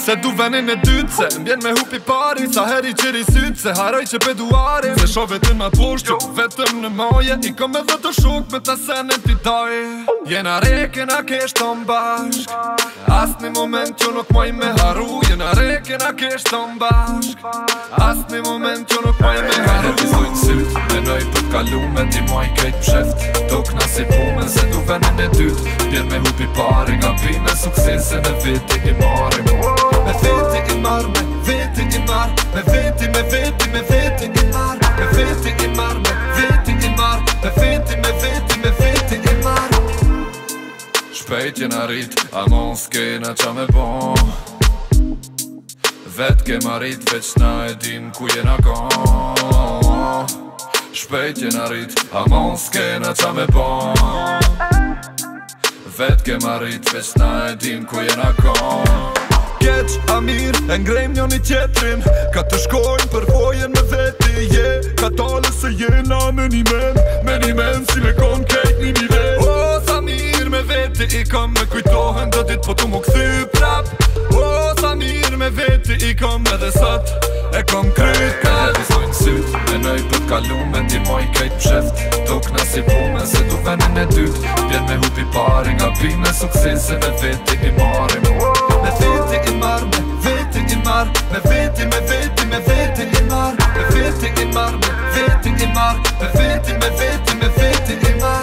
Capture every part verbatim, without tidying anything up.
Se du venin e dytë se Mbjen me hupi pari Sa heri qiri sytë Se haroj që peduari Se sho vetën ma pushtu Vetëm në moje I kom edhe të shuk Me ta senet t'i daj Jena reke na keshton bashk Asë një moment që nuk moj me haru Jena reke na keshton bashk Asë një moment që nuk moj me haru Ka revizojnë syt Menoj për t'kalume Ti moj kejt psheft Tok na si pume Se du venin e dytë Mbjen me hupi pari Nga pime suksese Me veti i marim Me veti i mar, me veti i mar Me veti, me veti, me veti i mar Me veti i mar, me veti i mar Me veti, me veti, me veti i mar Shpejt jena rrit, a mon s'kena qa me bon Vet ke marit, veç na e dim ku jena kon Shpejt jena rrit, a mon s'kena qa me bon Vet ke marit, veç na e dim ku jena kon Keq, a mirë, e ngrejmë njën i tjetrin Ka të shkojnë për vojen me veti Je, ka tale se jena me një men Me një men si me kon kejt një një vet O, sa mirë me veti I kom me kujtohen do dit po tu mu këthy prap O, sa mirë me veti I kom edhe sot E kom kryt Ka revizojnë syt Menoj për t'kalume Ti moj kejt psheft Tok na si pume Se du venin e dyt Vjen me hupi pari Nga pime suksese Me veti i marim Me veti i mar, me veti i mar Me veti, me veti, me veti i mar Me veti i mar, me veti i mar Me veti, me veti, me veti i mar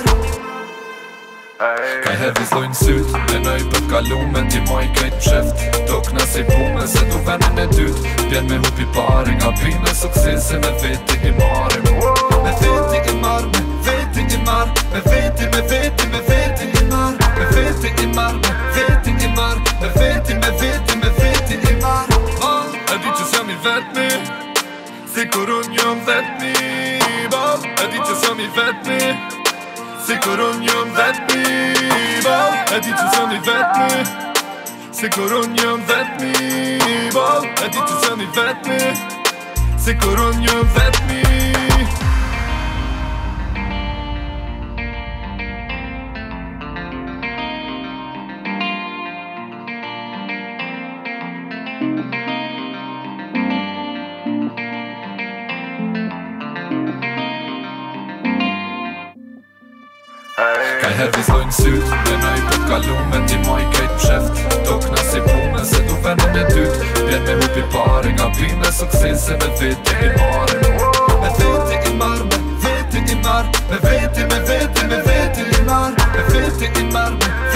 Ka hervizojnë syt Menoj për t'kalume Ti moj kejt psheft Tok na si pume Se du venin e dyt Vjen me hupi pari Nga pime suksese Me veti i marim Me veti i mar, me veti i mar Me veti, me veti, me veti i mar Me veti i mar, me veti i mar Me veti, me veti, me veti i mar oh, E di që s'jam i vetmi Si kur unë jom vetmi oh, E di që s'jam i vetmi Si kur unë jom vetmi oh, E di që s'jam i vetmi Si kur unë jom vetmi oh, E di që s'jam i vetmi Si kur unë jom vetmi Ka hervizojnë syt Menoj për t'kalume Ti moj kejt psheft Tok na si pume Se du venin e dyt Vjen me hupi pari Nga pime suksese Me veti i marim Me veti i mar, me veti i mar Me veti, me veti, me veti i mar Me veti i mar, me